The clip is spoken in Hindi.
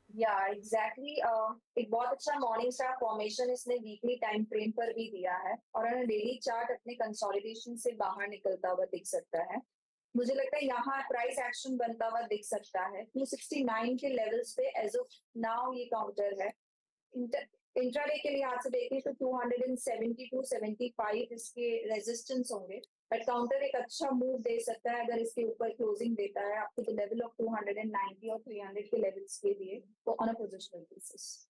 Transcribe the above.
या एग्जैक्टली एक बहुत अच्छा मॉर्निंग स्टार फॉर्मेशन इसने वीकली टाइम फ्रेम पर भी दिया है और डेली चार्ट अपने कंसोलिडेशन से बाहर निकलता हुआ दिख सकता है। मुझे लगता है यहाँ प्राइस एक्शन बनता हुआ दिख सकता है। 269 के लेवल्स पे एज ऑफ नाउ ये काउंटर है। इंट्राडे के लिहाज से देखें तो 270 टू 75 इसके रेजिस्टेंस होंगे, बट काउंटर एक अच्छा मूव दे सकता है अगर इसके ऊपर क्लोजिंग देता है आपको द लेवल ऑफ 290 और 300 के लेवल्स के लिए, तो ऑन अ पोजिशनल बेसिस।